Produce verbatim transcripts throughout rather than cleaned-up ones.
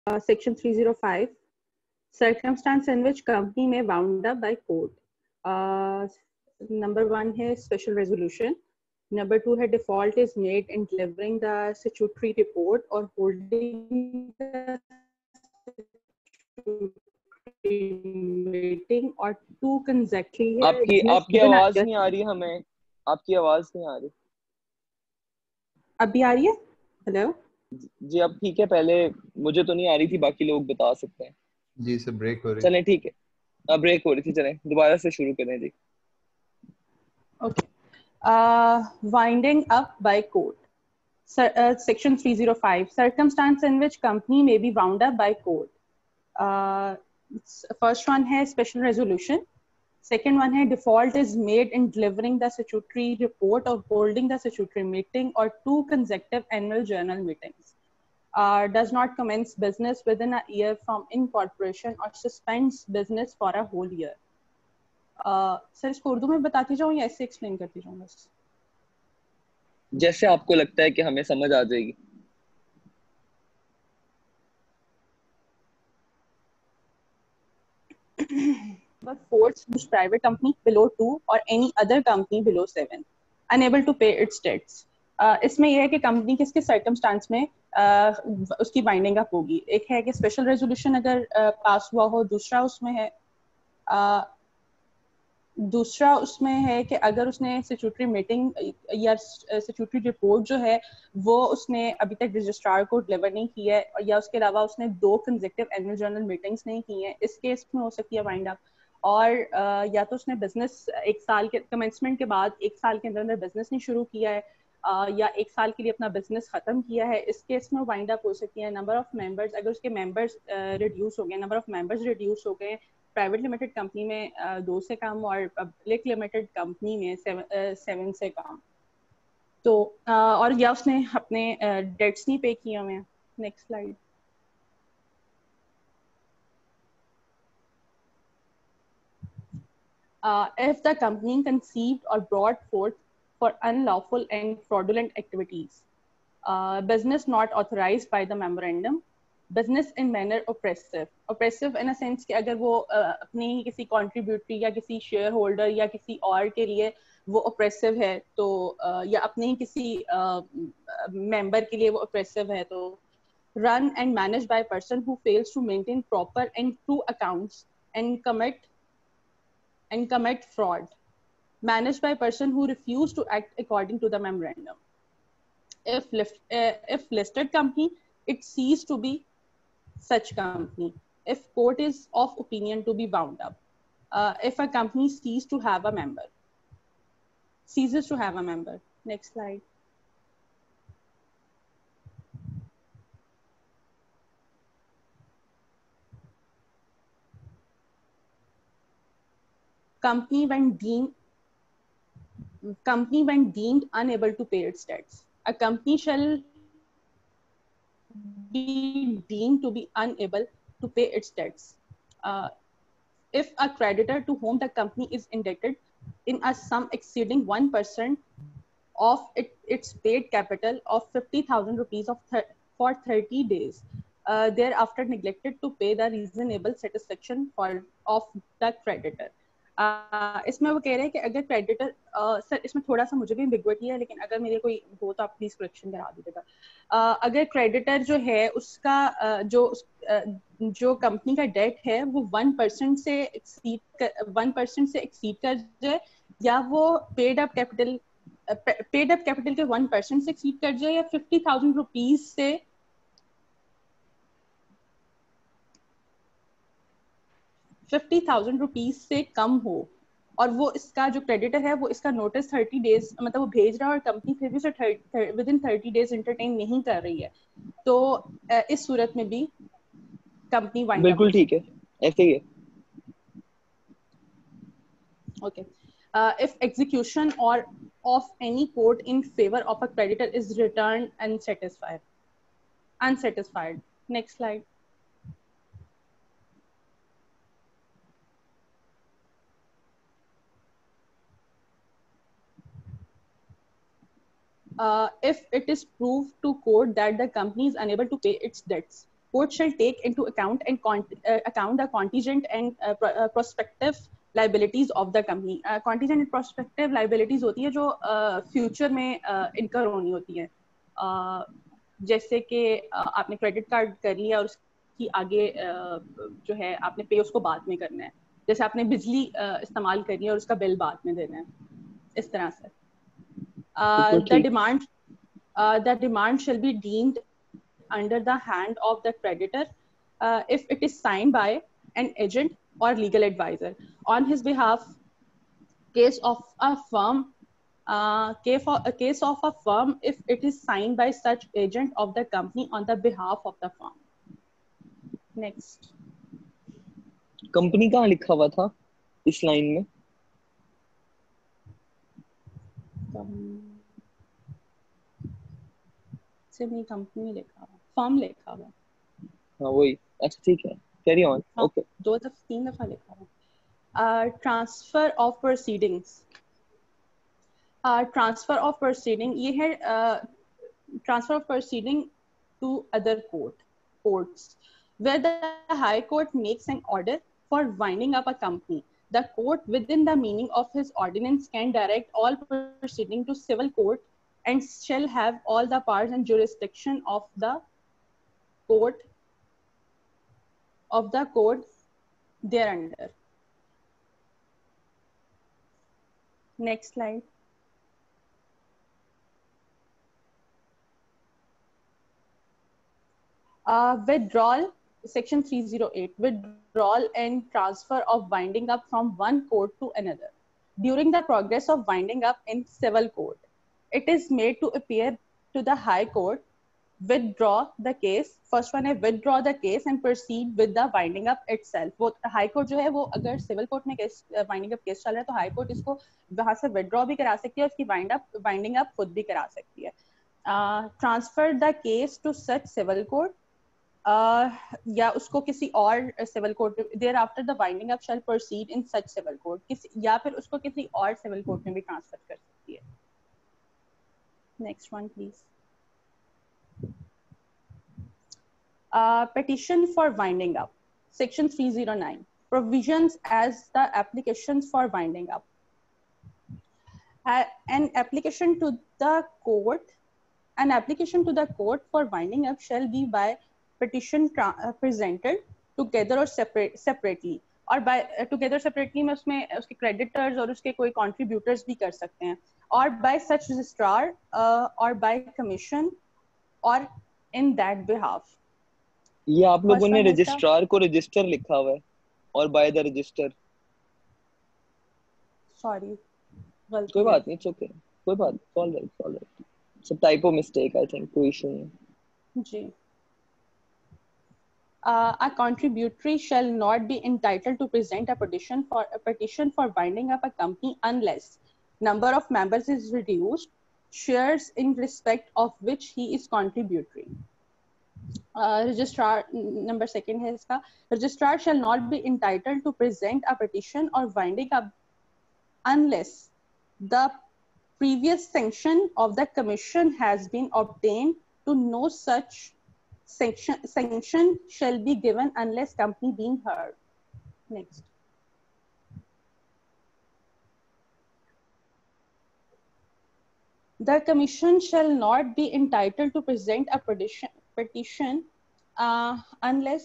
Uh, section three oh five, circumstance in which company may wound up by court. Uh, number one है special resolution. Number two है default is made in delivering the statutory report or holding the meeting or two consecutive. आपकी आपकी आवाज नहीं आ रही हमें, आपकी आवाज नहीं आ रही। अभी आ रही है? हेलो जी अब ठीक है, पहले मुझे तो नहीं आ रही थी, बाकी लोग बता सकते हैं। जी से ब्रेक हो रही। चलें ठीक है, अब ब्रेक हो रही थी, चलें दोबारा से शुरू करें जी। Okay, winding up by court. Uh, section three oh five, circumstance in which company may be wound up by court. Uh, first one है special resolution. Second one है default is made in delivering the statutory report or holding the statutory meeting or two consecutive annual journal meetings. Uh, does not commence business within a year from incorporation or suspends business for a whole year. Uh, sir इसको उर्दू में बताती जाऊँ या ऐसे explain करती जाऊँ बस? जैसे आपको लगता है कि हमें समझ आ जाएगी। But force which private company below two or any other company below seven unable to pay its debts. uh, इसमें यह है कि कंपनी किस किस सर्कमस्टांस में uh, उसकी बाइंडिंग अप होगी। एक है कि स्पेशल रेजोल्यूशन अगर पास uh, हुआ हो, दूसरा उसमें है uh, दूसरा उसमें है कि अगर उसने स्टैट्यूटरी मीटिंग या स्टैट्यूटरी रिपोर्ट जो है वो उसने अभी तक रजिस्ट्रार को डिलीवर नहीं की है, या उसके अलावा उसने दो कंसेक्टिव एनुअल जर्नल मीटिंग्स नहीं की हैं, इस केस में हो सकती है वाइंड अप। और uh, या तो उसने बिजनेस एक साल के कमेंसमेंट के बाद एक साल के अंदर अंदर बिजनेस नहीं शुरू किया है, uh, या एक साल के लिए अपना बिजनेस खत्म किया है, इस केस में वाइंड अप हो सकती है। नंबर ऑफ मेंबर्स, अगर उसके मेंबर्स रिड्यूस हो गए, नंबर ऑफ मेंबर्स रिड्यूस हो गए, प्राइवेट लिमिटेड कंपनी में uh, दो से कम और पब्लिक लिमिटेड कंपनी में सेवन सेवन से कम, तो uh, और या उसने अपने डेट्स uh, नहीं पे किए हुए हैं। Next slide. Uh, if the company conceived or brought forth for unlawful and fraudulent activities, uh, business not authorized by the memorandum, business in manner oppressive, oppressive in a sense कि अगर वो uh, अपनी किसी contributory या किसी share holder या किसी और के लिए वो oppressive है, तो uh, या अपने ही किसी member uh, के लिए वो oppressive है, तो run and managed by a person who fails to maintain proper and true accounts and commit and commit fraud, managed by a person who refused to act according to the memorandum. If, lift, uh, if listed company, it ceased to be such company. If court is of opinion to be wound up. Uh, if a company ceases to have a member. Ceases to have a member. Next slide. Company when deemed company when deemed unable to pay its debts. A company shall be deemed to be unable to pay its debts uh, if a creditor to whom the company is indebted in a sum exceeding one percent of it, its paid capital of fifty thousand rupees of th for thirty days uh, thereafter neglected to pay the reasonable satisfaction for of the creditor. Uh, इसमें वो कह रहे हैं कि अगर creditor uh, sir इसमें थोड़ा सा मुझे भी एम्बिग्विटी है, लेकिन अगर मेरे कोई हो तो आप प्लीज करेक्शन करा दीजिएगा। uh, अगर क्रेडिटर जो है उसका uh, जो uh, जो कंपनी का डेट है वो वन परसेंट से एक्सीड वन परसेंट से एक्सीड कर जाए, या वो paid up capital paid up capital के वन परसेंट से एक्सीड कर जाए, या फिफ्टी थाउजेंड रुपीज से फिफ्टी थाउजेंड रुपीज से कम हो, और वो इसका जो क्रेडिटर है वो इसका नोटिस थर्टी डेज मतलब वो भेज रहा है और कंपनी फिर भी उसे within thirty days entertain नहीं कर रही है, तो इस सूरत में भी कंपनी वाइंड अप। बिल्कुल ठीक है, ऐसे ही है। ओके, इफ एग्जीक्यूशन और of any court in favor of a creditor is returned unsatisfied. Unsatisfied. Next slide. Uh, if it is proved to court that the company is unable to pay its debts, court shall take into account and con uh, account the contingent and uh, pro uh, prospective liabilities of the company. uh, contingent and prospective liabilities होती है जो uh, future में uh, incur होनी होती है, uh, जैसे कि uh, आपने credit card कर लिया और उसकी आगे uh, जो है आपने पे उसको बाद में करना है, जैसे आपने बिजली uh, इस्तेमाल करनी है और उसका बिल बाद में देना है, इस तरह से uh, the demand uh, the demand shall be deemed under the hand of the creditor uh, if it is signed by an agent or legal advisor on his behalf. Case of a firm, uh, case, of, a case of a firm if it is signed by such agent of the company on the behalf of the firm. Next. Company कहाँ लिखा हुआ था इस line में? से नहीं company लिखा हुआ, फर्म लिखा हुआ। हाँ वही, अच्छा ठीक है, कैरी ऑन। ओके, दो दफा तीन दफा लिखा हुआ। Transfer of proceedings, transfer of proceeding ये है transfer of proceeding to other court courts where the high court makes an order for winding up a company. The court within the meaning of his ordinance can direct all proceeding to civil court and shall have all the powers and jurisdiction of the court of the court thereunder. Next slide. Uh, withdrawal, section three oh eight, withdrawal and transfer of winding up from one court to another. During the progress of winding up in civil court, it is made to appear to the high court, withdraw the case. First one है withdraw the case and proceed with the winding up itself. वो high court जो है वो अगर civil court में case winding up case चल रहा है तो high court इसको वहाँ से withdraw भी करा सकती है और उसकी wind up winding up खुद भी करा सकती है. Uh, transfer the case to such civil court. Uh, या उसको किसी और civil court, thereafter the winding up shall proceed in such civil court, किसी या फिर उसको किसी और सिविल कोर्ट में भी ट्रांसफर कर सकती है. Next one please. Petition for winding up, section three oh nine, provisions as the applications for winding up. Uh, an application to the court an application to the court for winding up shall be by petition uh, presented together or separate separately. और by uh, together separately में उसमें उसके creditors और उसके कोई contributors भी कर सकते हैं, और by such registrar uh, or by commission or in that behalf. ये आप लोगों ने रजिस्ट्रार को रजिस्टर लिखा हुआ है और बाय द रजिस्टर. सॉरी, कोई बात नहीं, ओके, कोई बात, ऑल राइट ऑल राइट, सब टाइपो मिस्टेक आई थिंक, कोई इशू नहीं जी. Uh, a contributory shall not be entitled to present a petition for a petition for winding up a company unless number of members is reduced, shares in respect of which he is contributory. Uh, registrar number second है इसका. Registrar shall not be entitled to present a petition or winding up unless the previous sanction of the commission has been obtained. To no such sanction, sanction shall be given unless company being heard. Next. The commission shall not be entitled to present a petition, petition uh, unless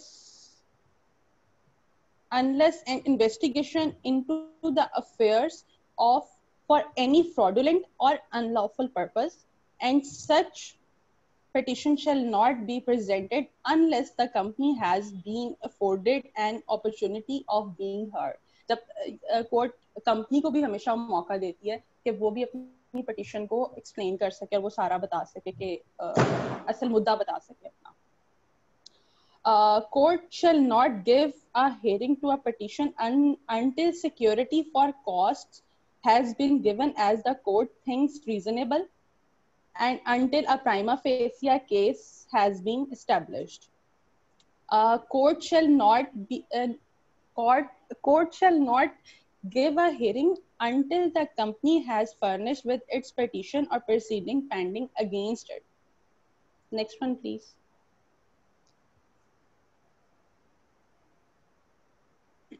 unless an investigation into the affairs of for any fraudulent or unlawful purpose, and such petition shall not be presented unless the company has been afforded an opportunity of being heard. जब court uh, company को भी हमेशा मौका देती है कि वो भी अपनी पिटीशन को एक्सप्लेन कर सके और वो सारा बता सके कि uh, असल मुद्दा बता सके अपना. Uh, court shall not give a hearing to a petition un until security for costs has been given as the court thinks reasonable, and until a prima facie case has been established. Uh, court shall not be uh, court court shall not give a hearing until the company has furnished with its petition or proceeding pending against it. Next one, please.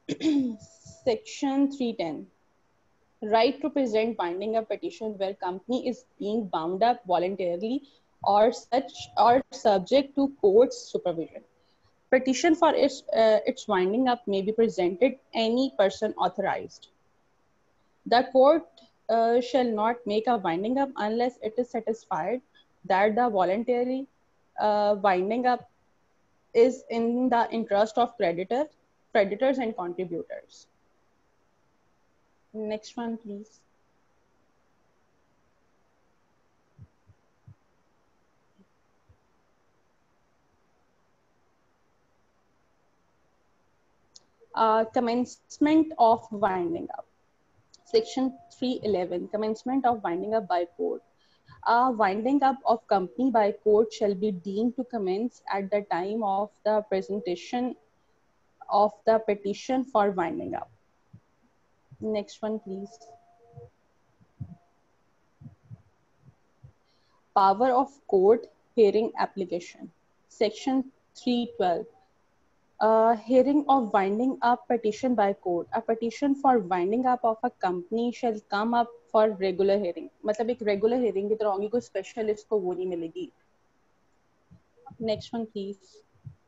Section three ten. Right to present binding a petition where company is being bound up voluntarily or such or subject to court's supervision. Petition for its, uh, its winding up may be presented any person authorized. The court uh, shall not make a winding up unless it is satisfied that the voluntary uh, winding up is in the interest of creditor, creditors and contributors. Next one, please. Uh, commencement of winding up. Section three eleven, commencement of winding up by court. A winding up of company by court shall be deemed to commence at the time of the presentation of the petition for winding up. Next one, please. Power of court hearing application. Section three twelve. Uh, hearing of winding up petition by court. A petition for winding up of a company shall come up for regular hearing. मतलब एक regular hearing की तरह होगी, कोई specialist को वो नहीं मिलेगी. Next one, please.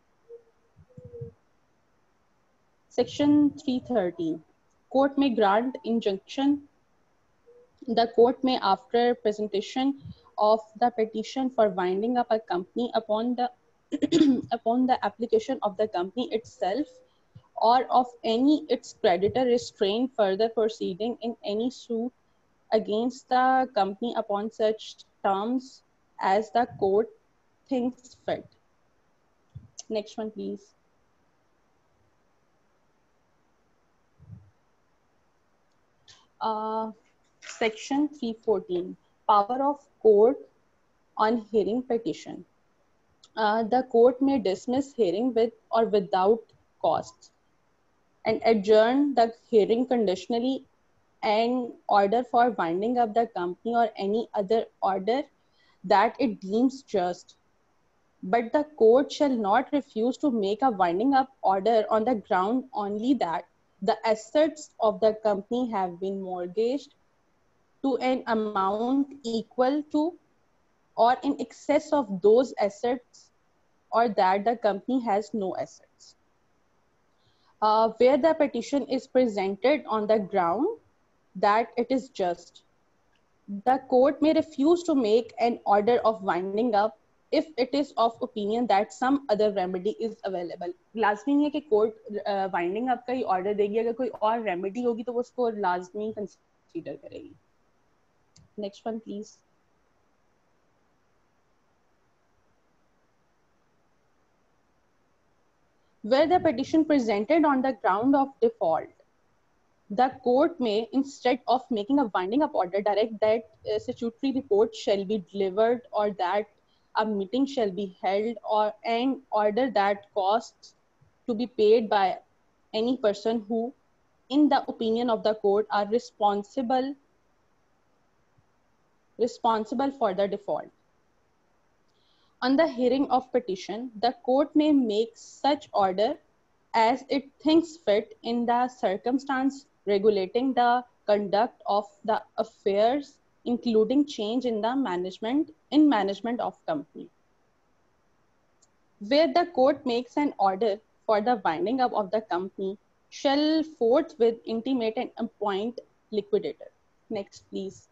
Section three thirteen. Court may grant injunction. The court may, after presentation of the petition for winding up a company upon the upon the application of the company itself or of any its creditor, restrain further proceeding in any suit against the company upon such terms as the court thinks fit. Next one, please. Uh, Section three fourteen. Power of court on hearing petition. Uh, the court may dismiss hearing with or without costs and adjourn the hearing conditionally and order for winding up the company or any other order that it deems just. But the court shall not refuse to make a winding up order on the ground only that the assets of the company have been mortgaged to an amount equal to or in excess of those assets, or that the company has no assets. Uh, where the petition is presented on the ground that it is just, the court may refuse to make an order of winding up if it is of opinion that some other remedy is available. लाजमी नहीं है कि court winding up का ही order देगी, अगर कोई और remedy होगी तो वो उसको लाजमी कंसीडर करेगी. Next one please. Where the petition presented on the ground of default, the court may, instead of making a winding up order, direct that a statutory report shall be delivered or that a meeting shall be held or and order that costs to be paid by any person who, in the opinion of the court, are responsible responsible for the default. On the hearing of petition, the court may make such order as it thinks fit in the circumstance regulating the conduct of the affairs, including change in the management in management of company. Where the court makes an order for the winding up of the company, shall forthwith intimate and appoint liquidator. Next, please.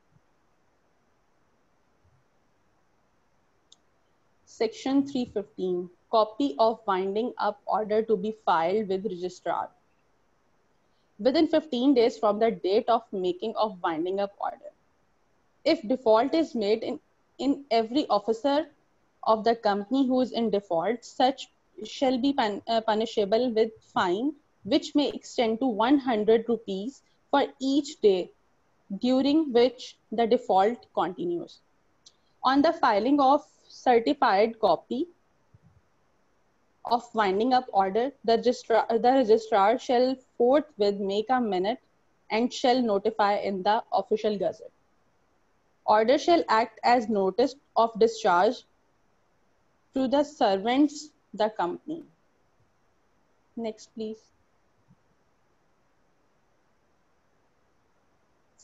Section three fifteen. Copy of winding up order to be filed with registrar within fifteen days from the date of making of winding up order. If default is made in, in every officer of the company who is in default, such shall be pun uh, punishable with fine, which may extend to one hundred rupees for each day during which the default continues. On the filing of certified copy of winding up order, the registrar, the registrar shall forthwith make a minute and shall notify in the official gazette. Order shall act as notice of discharge to the servants the company. Next, please.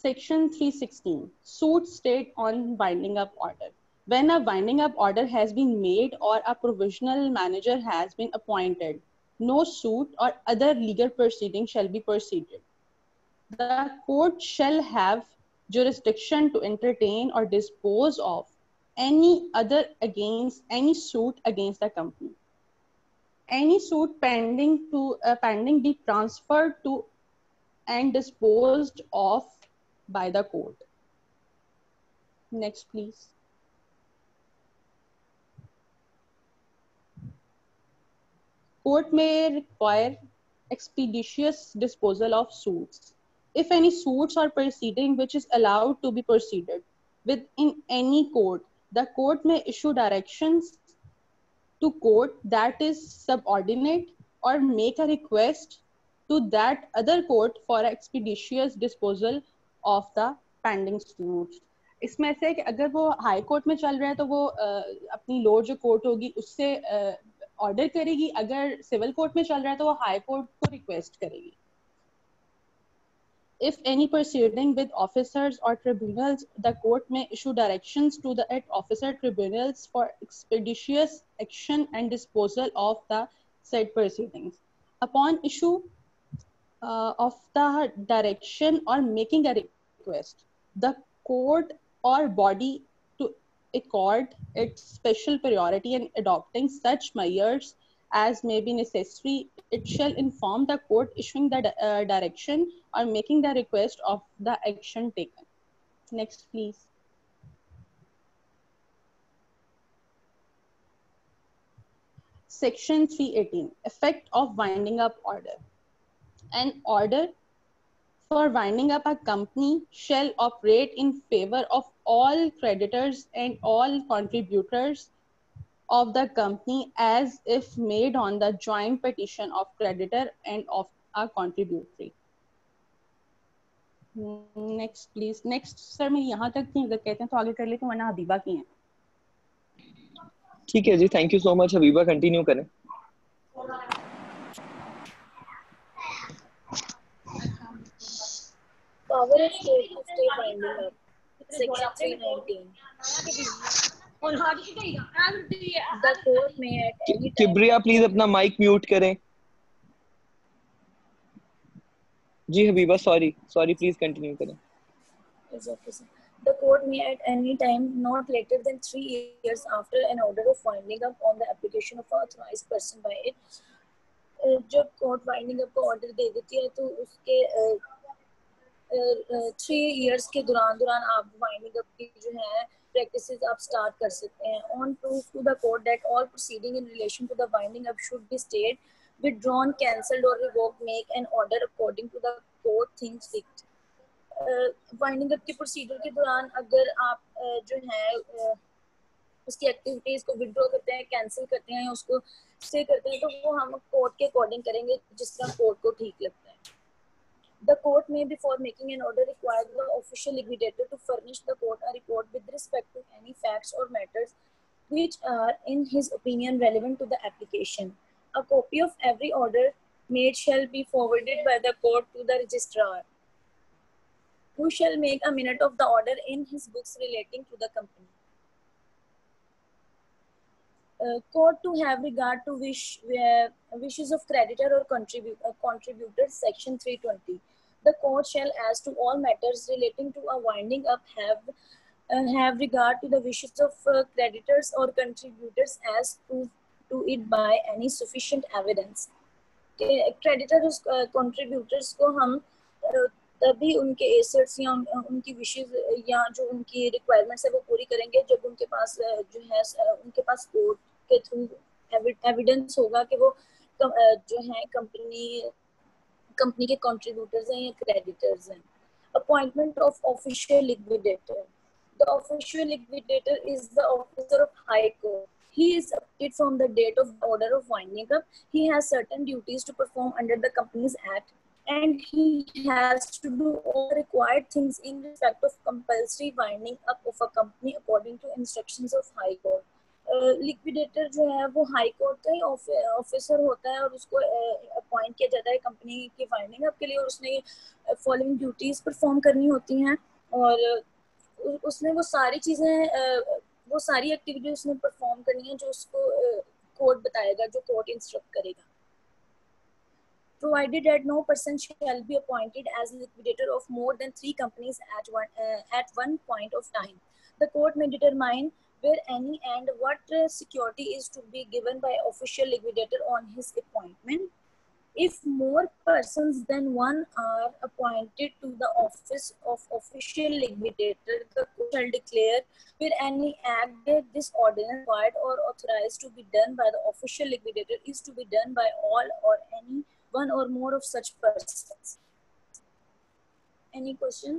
Section three sixteen, suit state on winding up order. When a winding up order has been made or a provisional manager has been appointed, no suit or other legal proceeding shall be proceeded. The court shall have jurisdiction to entertain or dispose of any other against any suit against the company. Any suit pending to uh, pending be transferred to and disposed of by the court. Next, please. Court may require expeditious disposal of suits. If any suits or proceeding which is allowed to be proceeded with in any court, the court may issue directions to court that is subordinate or make a request to that other court for expeditious disposal of the pending suits. इसमें से कि अगर वो high court में चल रहा है तो वो uh, अपनी लोअर जो कोर्ट होगी उससे ऑर्डर uh, करेगी, अगर सिविल कोर्ट में चल रहा है तो वो हाई कोर्ट को रिक्वेस्ट करेगी. If any proceeding with officers or tribunals, the court may issue directions to the officer tribunals for expeditious action and disposal of the said proceedings. Upon issue uh, of the direction or making a request, the court or body to accord its special priority in adopting such measures as may be necessary, it shall inform the court issuing the uh, direction or making the request of the action taken. Next, please. Section three eighteen, effect of winding up order. An order for winding up a company shall operate in favor of all creditors and all contributors of the company as if made on the joint petition of creditor and of a contributory. Next, please. Next, sir, मैं यहाँ तक थी, अगर कहते हैं तो आगे कर लेते हैं, वरना हबीबा की हैं. ठीक है जी, thank you so much. Habiba continue करें. Power of court to stay winding up. Section three nineteen. The court may at any time. Kibria please अपना माइक म्यूट करें. जी Habiba, sorry sorry please continue करें. The court may at any time, not later than three years after an order of winding up on the application of an authorized person by it, जब court winding up का order दे देती है तो उसके three years के दौरान दौरान आप वाइंडिंग अप की जो है प्रैक्टिसेस आप स्टार्ट कर सकते हैं. On proof to the court that all proceeding in relation to the winding up should be stayed, withdrawn, cancelled or revoked, make an order according to the court thinks fit. Winding up की procedure के दौरान अगर आप uh, जो है uh, उसकी activities को withdraw करते हैं, कैंसिल करते हैं, उसको स्टे करते हैं, तो वो हम कोर्ट के अकॉर्डिंग करेंगे जिस तरह कोर्ट को ठीक लगता है. The court may, before making an order, require the official liquidator to furnish the court a report with respect to any facts or matters which are, in his opinion, relevant to the application. A copy of every order made shall be forwarded by the court to the registrar, who shall make a minute of the order in his books relating to the company. Uh, court to have regard to wish, uh, wishes of creditor or contribu uh, contributor, section three twenty. The court shall, as to all matters relating to a winding up, have uh, have regard to the wishes of uh, creditors or contributors as proved to it by any sufficient evidence. Creditors और contributors को हम तभी उनके assets या उनकी विशेष या जो उनकी रिक्वायरमेंट्स है वो पूरी करेंगे जब उनके पास जो है उनके पास कोर्ट के थ्रू एविडेंस होगा कि वो जो है कंपनी कंपनी के कंट्रीब्यूटर्स हैं या क्रेडिटर्स हैं. Appointment of official liquidator. The official liquidator is the officer of high court. He is appointed from the date of the order of winding up. He has certain duties to perform under the Companies Act, and he has to do all required things in respect of compulsory winding up of a company according to instructions of High Court. Liquidator जो है वो high court का ही officer होता है और उसको appoint किया जाता है कंपनी की फाइंडिंग अप के लिए, और उसने फॉलोइंग ड्यूटीज परफॉर्म करनी होती हैं, और उसने वो सारी चीज़ें वो सारी एक्टिविटी उसने परफॉर्म करनी है जो उसको कोर्ट बताएगा, जो कोर्ट इंस्ट्रक्ट करेगा. Provided that no person shall be appointed as liquidator of more than three companies at one uh, at one point of time, the court may determine where any and what uh, security is to be given by official liquidator on his appointment. If more persons than one are appointed to the office of official liquidator, the court shall declare where any act that this ordinance required or authorized to be done by the official liquidator is to be done by all or any one or more of such persons. Any question?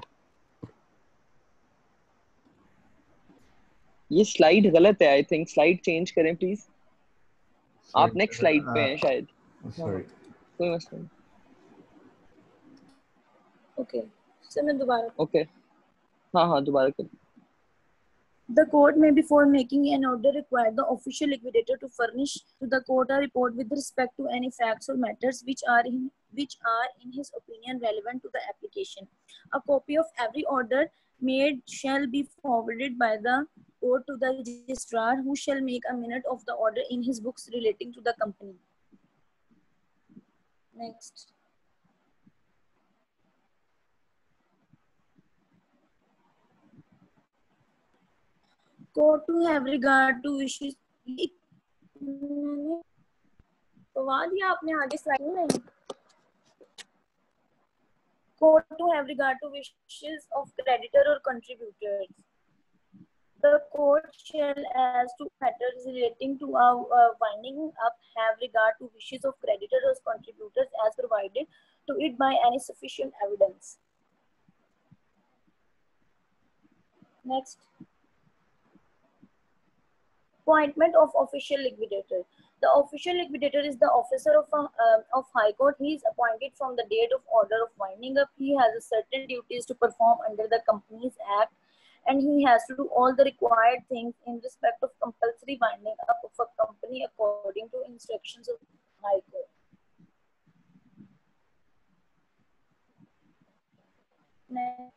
ये slide गलत है, I think slide change करें please. आप next slide पे हैं शायद. Sorry, कोई मसला नहीं. ओके सर मैं दोबारा. ओके हाँ हाँ दोबारा कर. The court may, before making an order, require the official liquidator to furnish to the court a report with respect to any facts or matters which are in which are in his opinion relevant to the application. A copy of every order made shall be forwarded by the court to the registrar, who shall make a minute of the order in his books relating to the company. Next. Court to have regard to wishes. पवा दिया आपने आगे slide में नहीं. Court to have regard to wishes of creditor or contributors. The court shall, as to matters relating to a uh, winding up, have regard to wishes of creditors or contributors as provided to it by any sufficient evidence. Next. Appointment of official liquidator. The official liquidator is the officer of a, uh, of High Court. He is appointed from the date of order of winding up. He has a certain duties to perform under the Companies Act, and he has to do all the required things in respect of compulsory winding up of a company according to instructions of High Court. Next.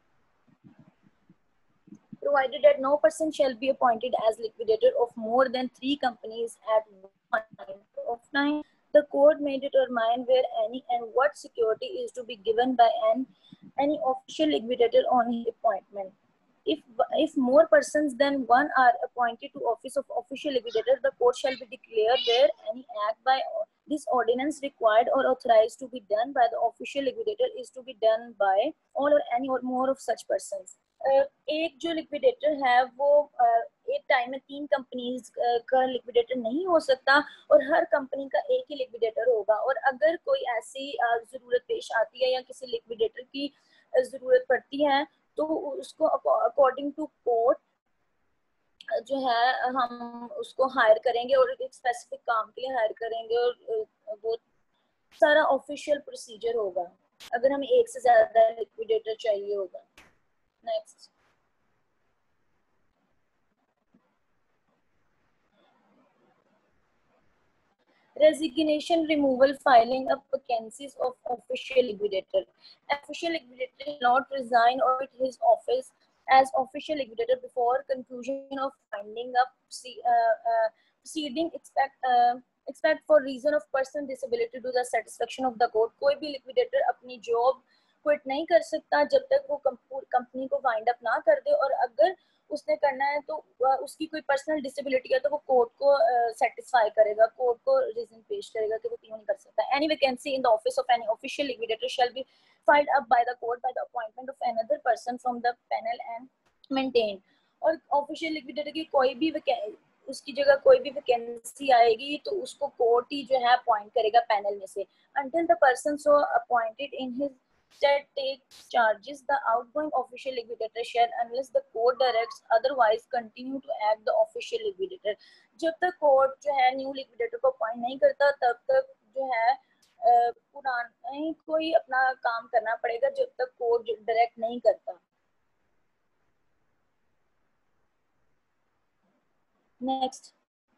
Provided that no person shall be appointed as liquidator of more than three companies at one point of time, the court may determine where any and what security is to be given by an any official liquidator on his appointment. If if more persons than one are appointed to office of official liquidator, the court shall be declared where any act by this ordinance required or authorized to be done by the official liquidator is to be done by all or any or more of such persons. Uh, एक जो liquidator है वो uh, एक time में तीन companies uh, का liquidator नहीं हो सकता, और हर कंपनी का एक ही लिक्विडेटर होगा. और अगर कोई ऐसी uh, जरूरत पेश आती है या किसी लिक्विडेटर की uh, जरूरत पड़ती है, तो उसको अकॉर्डिंग टू कोर्ट जो है हम उसको हायर करेंगे और एक स्पेसिफिक काम के लिए हायर करेंगे, और वो सारा ऑफिशियल प्रोसीजर होगा अगर हमें एक से ज्यादा लिक्विडेटर चाहिए होगा. Next. Resignation, removal, filing of vacancies of official liquidator. Official liquidator will not resign or quit his office as official liquidator before conclusion of winding up uh, uh, proceeding expect uh, expect for reason of personal disability to the satisfaction of the court. कोई भी liquidator अपनी job quit नहीं कर सकता जब तक वो company को वाइंड अप ना कर दे, और अगर उसने करना है तो उसकी कोई पर्सनल डिसेबिलिटी है तो वो कोर्ट को सेटिस्फाई uh, करेगा, कोर्ट को रीजन पेश करेगा कि वो क्यों नहीं कर सकता. Any vacancy in the office of any official liquidator shall be filed up by the court by the appointment of another person from the panel and maintain. और ऑफिशियल लिक्विडेटर की कोई भी उसकी जगह कोई भी वैकेंसी आएगी तो उसको कोर्ट ही जो है अपॉइंट करेगा पैनल में से. until the person so appointed in his stead takes charges, the outgoing official liquidator shall, unless the court directs otherwise, continue to act the official liquidator. जब तक कोर्ट जो है न्यू लिक्विडेटर को appoint नहीं करता तब तक जो है पुराना ही कोई अपना काम करना पड़ेगा जब तक कोर्ट डायरेक्ट नहीं करता. Next,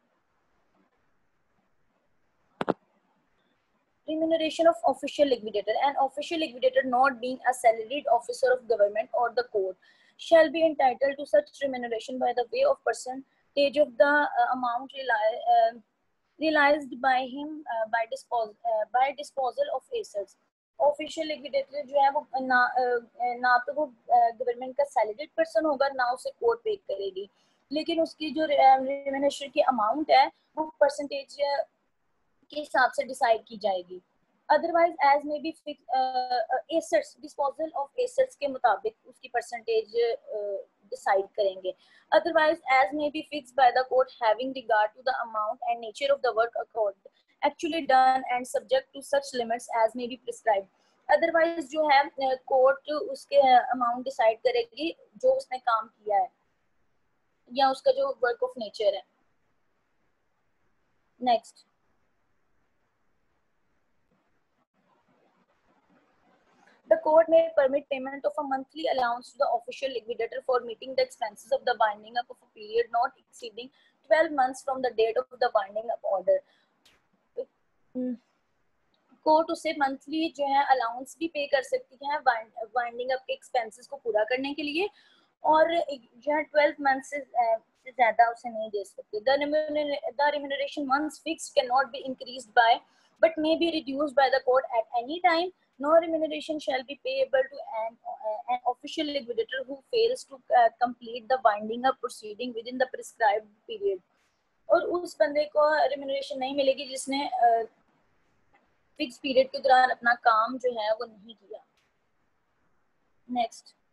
remuneration of official liquidator. An official liquidator not being a salaried officer of government or the court shall be entitled to such remuneration by the way of percentage of the uh, amount reali- uh, realized by him uh, by, dispos- uh, by disposal of assets. Official liquidator जो है वो ना ना तो वो government का salaried person होगा ना उसे कोर्ट पे करेगी, लेकिन उसकी जो रेम्यूनरेशन की अमाउंट है वो परसेंटेज के हिसाब से डिसाइड की जाएगी. Otherwise as may be assets disposal of assets के मुताबिक उसकी परसेंटेज डिसाइड करेंगे. Otherwise as may be fixed by the court having regard to the amount and nature of the work accord actually done and subject to such limits as may be prescribed. Otherwise जो है court उसके amount decide करेगी जो उसने काम किया है या उसका जो वर्क ऑफ नेचर है. Next, the court may permit payment of a monthly allowance to the official liquidator for meeting the expenses of the winding up of a period not exceeding twelve months from the date of the winding up order. Court उसे monthly जो है allowance भी पे कर सकती है winding up के expenses को पूरा करने के लिए, और जो है ट्वेल्व मंथ से से ज्यादा उसे नहीं दे सकती. The remuneration once fixed can not be increased by but may be reduced by the court at any time. No remuneration shall be payable to an, uh, an official liquidator who fails to uh, complete the winding up proceeding within the prescribed period. और उस बंदे को remuneration नहीं मिलेगी जिसने fix uh, period के दौरान अपना काम जो है वो नहीं किया. Next,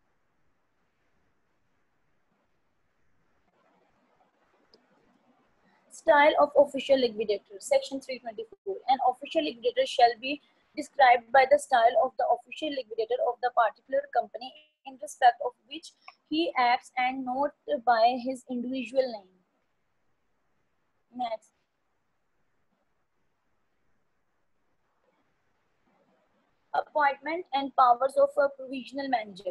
style of official liquidator. Section three twenty-four. An official liquidator shall be described by the style of the official liquidator of the particular company in respect of which he acts and not by his individual name. Next, appointment and powers of a provisional manager.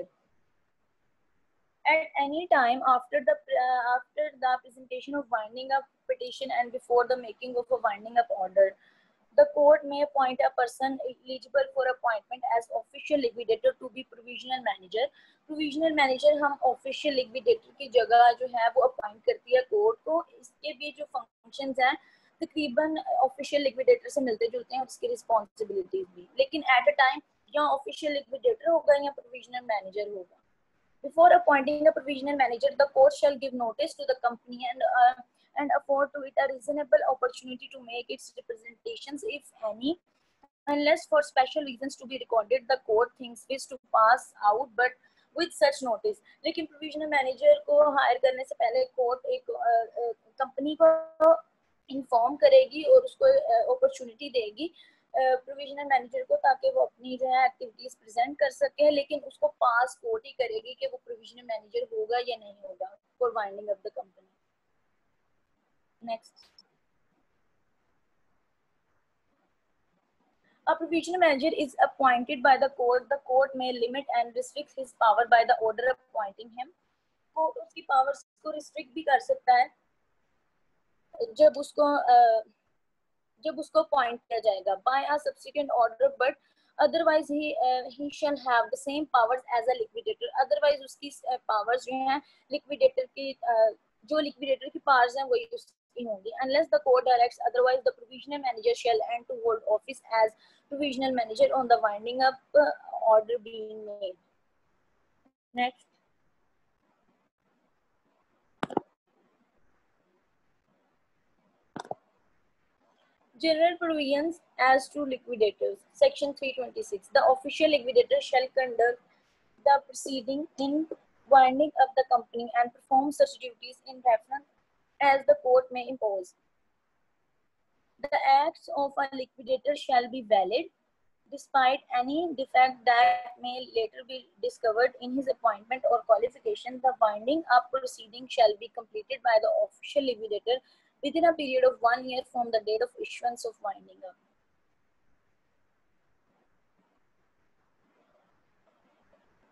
At any time after the uh, after the presentation of winding up petition and before the making of a winding up order, the court may appoint a person eligible for appointment as official liquidator to be provisional manager. Provisional manager हम official liquidator की जगह जो है वो appoint करती है court को. इसके भी जो functions हैं तकरीबन official liquidator से मिलते जुलते हैं और इसकी responsibilities भी, लेकिन at a time या official liquidator होगा या provisional manager होगा. Before appointing a provisional manager, the court shall give notice to the company and uh, and afford to it a reasonable opportunity to make its representations, if any, unless for special reasons to be recorded, the court thinks fit to pass out, but with such notice. लेकिन provisional manager को hire करने से पहले court एक company uh, uh, को inform करेगी और उसको uh, opportunity देगी प्रोविजनल uh, मैनेजर को, ताकि वो अपनी जो है एक्टिविटीज प्रेजेंट कर सके, लेकिन उसको पास कोर्ट ही करेगी कि वो प्रोविजनल मैनेजर होगा या नहीं होगा for winding up the company. Next, a provisional manager is appointed by the court. The court may limit and restrict his power by the order appointing him. वो उसकी पावर्स को रिस्ट्रिक्ट भी कर सकता है जब उसको uh, जब उसको अपॉइंट किया जाएगा by a subsequent order, but otherwise he uh, he shall have the same powers as a liquidator. Otherwise उसकी uh, powers जो हैं liquidator की uh, जो liquidator की powers हैं वही उसकी होंगी, unless the court directs otherwise. The provisional manager shall end to hold office as provisional manager on the winding up uh, order being made. Next, general provisions as to liquidators. Section three twenty-six. The official liquidator shall conduct the proceeding in winding up the company and perform such duties in reference as the court may impose. The acts of a liquidator shall be valid despite any defect that may later be discovered in his appointment or qualification. The winding up proceeding shall be completed by the official liquidator within a period of one year from the date of issuance of winding up.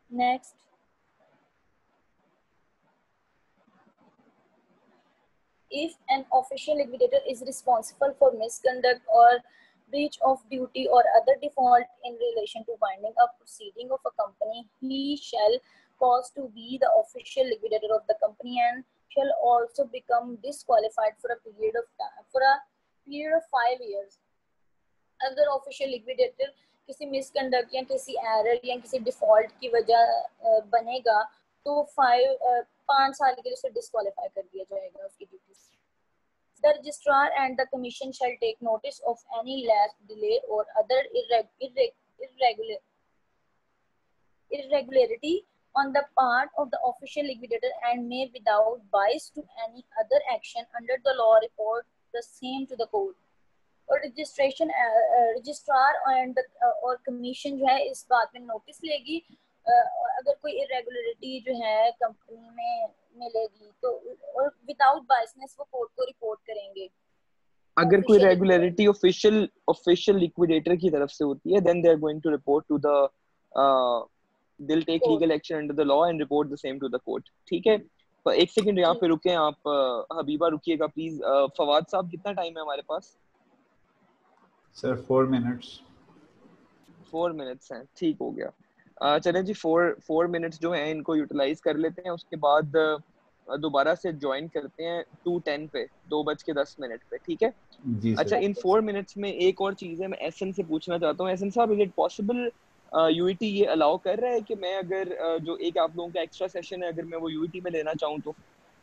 Next, if an official liquidator is responsible for misconduct or breach of duty or other default in relation to winding up proceeding of a company, he shall cause to be the official liquidator of the company and shall also become disqualified for a period of time for a period of five years. अगर official liquidator किसी misconduct या किसी error या किसी default की वजह बनेगा तो फाइव पाँच साल के लिए उसे डिस्क्वालीफाई कर दिया जाएगा उसकी ड्यूटी से. The registrar and the commission shall take notice of any lapse, delay or other irreg- irreg- irregular irregularity on the part of the official liquidator and may without bias to any other action under the law report the same to the court. और registration registrar and और commission जो है इस बात में notice लेगी अगर कोई इरेगुलरिटी जो है कंपनी में मिलेगी तो और विदाउट बायसनेस वो कोर्ट को रिपोर्ट करेंगे. अगर कोई रेगुलरिटी ऑफिशियल ऑफिशियल लिक्विडेटर की तरफ से होती है then they are going to report to the they will take legal action under the law and report the same to the court. ठीक है, तो एक सेकंड यहाँ पे रुके आप. Habiba रुकिएगा please. फवाद साहब कितना टाइम है हमारे पास? Sir four minutes. Four minutes हैं, ठीक हो गया. uh, चलें जी, फोर फोर मिनट्स जो हैं इनको यूटिलाइज कर लेते हैं. उसके बाद uh, दोबारा से ज्वाइन करते हैं टू टेन पे, दो बज के दस मिनट पे. ठीक है जी सर. अच्छा, इन फोर मिनट्स में एक और चीज़ है, मैं एसएन से पूछना चाहता हूँ. एसएन साहब, इज इट पॉसिबल यूईटी ये अलाउ कर रहा है कि मैं अगर uh, जो एक आप लोगों का एक्स्ट्रा सेशन है अगर मैं वो यूईटी में लेना चाहूँ तो?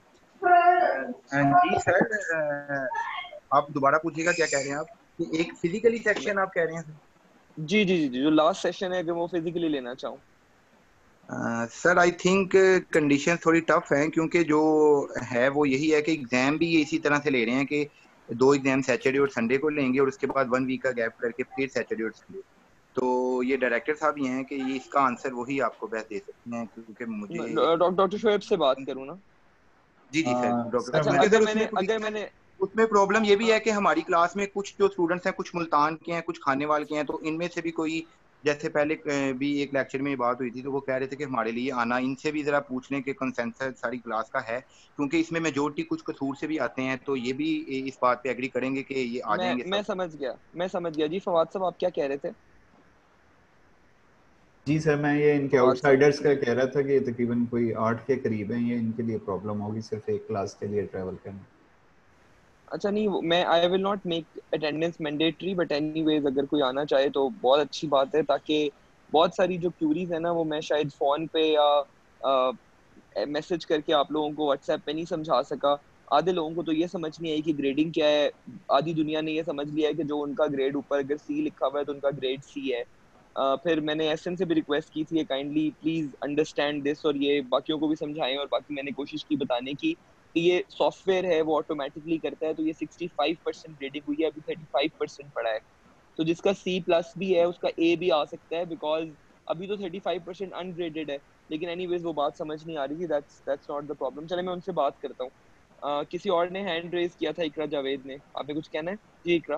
जी सर, आप दोबारा पूछिएगा क्या कह रहे हैं आप? एक फिजिकली सेक्शन आप कह रहे हैं? जी जी जी, जो लास्ट सेशन है अगर वो फिजिकली लेना चाहूँ. सर आई थिंक कंडीशन थोड़ी टफ हैं क्योंकि जो है वो यही है कि एग्जाम भी ये इसी तरह से ले रहे हैं कि दो एग्जाम सैटरडे और संडे को लेंगे और उसके बाद वन वीक का गैप करके फिर सैटरडे और संडे. तो ये डायरेक्टर साहब ये हैं कि ये इसका आंसर वही आपको बेस्ट दे सकते हैं क्योंकि मुझे डॉक्टर शोएब से बात करूँ ना? जी जी सर. डॉक्टर अच्छा, अगर मैंने अगर मैंने उसमें प्रॉब्लम ये भी है कि हमारी क्लास में कुछ जो स्टूडेंट्स हैं कुछ मुल्तान के हैं कुछ खानेवाल के हैं, तो इनमें से भी कोई, जैसे पहले भी एक लेक्चर में बात हुई थी तो वो कह रहे थे कि हमारे लिए आना, इनसे भी जरा पूछने के कंसेंसस सारी क्लास का है क्योंकि इसमें मेजोरिटी कुछ कसूर से भी आते हैं, तो ये भी इस बात पे एग्री करेंगे कि ये आ मैं, जाएंगे. मैं समझ गया मैं समझ गया जी. फवाद साहब आप क्या कह रहे थे? जी सर, मैं ये इनके आउटसाइडर्स का कह रहा था कि तकरीबन कोई आठ के करीब हैं, ये इनके लिए प्रॉब्लम होगी सिर्फ एक क्लास के लिए ट्रैवल करना. अच्छा नहीं, मैं I will not make attendance mandatory but anyways अगर कोई आना चाहे तो बहुत अच्छी बात है, ताकि बहुत सारी जो क्यूरीज है ना वो मैं शायद फ़ोन पे या मैसेज करके आप लोगों को व्हाट्सएप पे नहीं समझा सका. आधे लोगों को तो ये समझ नहीं आई कि ग्रेडिंग क्या है, आधी दुनिया ने ये समझ लिया है कि जो उनका ग्रेड ऊपर अगर सी लिखा हुआ है तो उनका ग्रेड सी है. Uh, फिर मैंने एसएन से भी रिक्वेस्ट की थी काइंडली प्लीज अंडरस्टैंड दिस, और ये बाकियों को भी समझाएं, और बाकी मैंने कोशिश की बताने की कि ये सॉफ्टवेयर है वो ऑटोमेटिकली करता है. तो ये सिक्सटी फाइव परसेंट ग्रेडिंग हुई है, अभी थर्टी फाइव परसेंट पड़ा है, तो जिसका सी प्लस भी है उसका ए भी आ सकता है बिकॉज अभी तो थर्टी फाइव परसेंट अनग्रेडेड है. लेकिन एनीवेज वो बात समझ नहीं आ रही थी. That's that's not the problem. चले मैं उनसे बात करता हूँ. uh, किसी और ने हैंड रेज किया था, इकरा जावेद ने. आपने कुछ कहना है? जी इकरा.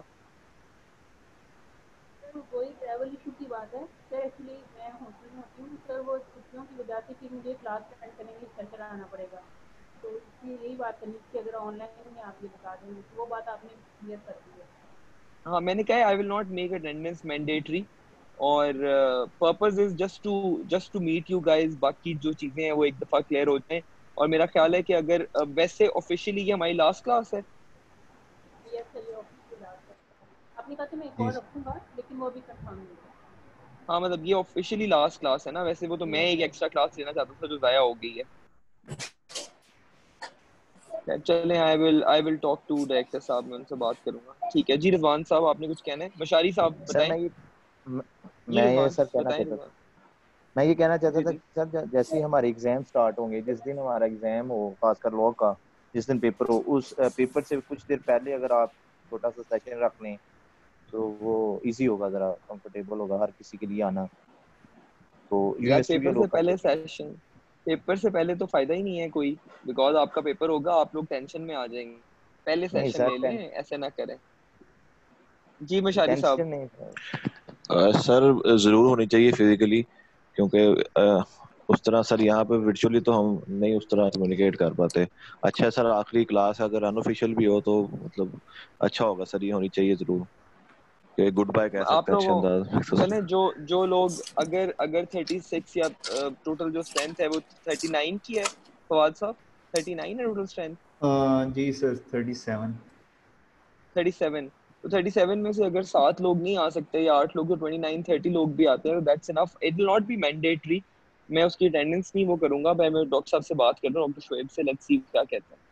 कोई ट्रैवल इशू की बात है सर. एक्चुअली मैं हॉस्टल में होती हूँ सर, वो छुट्टियों की वजह से फिर मुझे क्लास अटेंड करने के लिए सेंटर आना पड़ेगा, तो इसलिए यही बात करनी थी. अगर ऑनलाइन में आप ये बता देंगे तो वो बात आपने क्लियर कर दी है. हाँ, मैंने कहा I will not make attendance mandatory और purpose is just to just to meet you guys. बाकी जो चीज़ें हैं वो एक दफ़ा क्लियर हो जाएं. और मेरा ख्याल है कि अगर uh, वैसे ऑफिशियली ये हमारी लास्ट क्लास है. यस सर, ये ऑफिशियल लास्ट है. आपने कहा था मैं एक और रखूँगा लेकिन वो अभी कंफर्म नहीं है. हाँ मतलब ये ऑफिशियली लास्ट क्लास है ना. वैसे वो तो मैं एक एक्स्ट्रा क्लास लेना चाहता था जो ज़ाया हो गई है. चलें, I will I will talk to director साहब, मैं उनसे बात करूंगा. ठीक है जी. रिजवान साहब आपने कुछ कहना है? मशारी साहब बताएं. मैं ये मैं ये सर कहना चाहता था मैं ये कहना चाहता था सर, जैसे ही हमारे एग्जाम स्टार्ट होंगे, जिस दिन हमारा एग्जाम हो खासकर लॉ का, जिस दिन पेपर हो, उस पेपर से कुछ देर पहले अगर आप छोटा सा सेशन रख लें तो वो इजी होगा, जरा कंफर्टेबल होगा हर किसी के लिए आना. तो यार पेपर से पहले सेशन पेपर से पहले तो फायदा ही नहीं है कोई, बिकॉज आपका पेपर होगा, आप लोग टेंशन में आ जाएंगे. पहले सेशन ले लें, ऐसे ना करें. जी मशारी साहब. सर जरूर होनी चाहिए फिजिकली, क्योंकि उस तरह सर यहाँ पे वर्चुअली तो हम नहीं उस तरह कम्युनिकेट कर पाते। अच्छा सर आखिरी क्लास अगर अनऑफिशियल भी हो तो मतलब अच्छा होगा सर, ये होनी चाहिए जरूर कि गुड बाय कह सकते आप हैं अच्छे लोगों अंदाज में। चलें, जो जो लोग अगर अगर थर्टी सिक्स या टोटल जो स्ट्रेंथ है वो थर्टी नाइन की है, फवाद साहब थर्टी नाइन है टोटल स्ट्रेंथ? जी sir thirty seven. Thirty seven, तो थर्टी सेवन में से अगर सात लोग नहीं आ सकते या आठ लोग, तो ट्वेंटी नाइन थर्टी लोग भी आते हैं, that's enough. It will not be mandatory. मैं उसकी अटेंडेंस नहीं वो करूंगा, मैं मैं डॉक्टर साहब से बात कर रहा हूँ, डॉक्टर शोएब से, लेट्स सी क्या कहते हैं।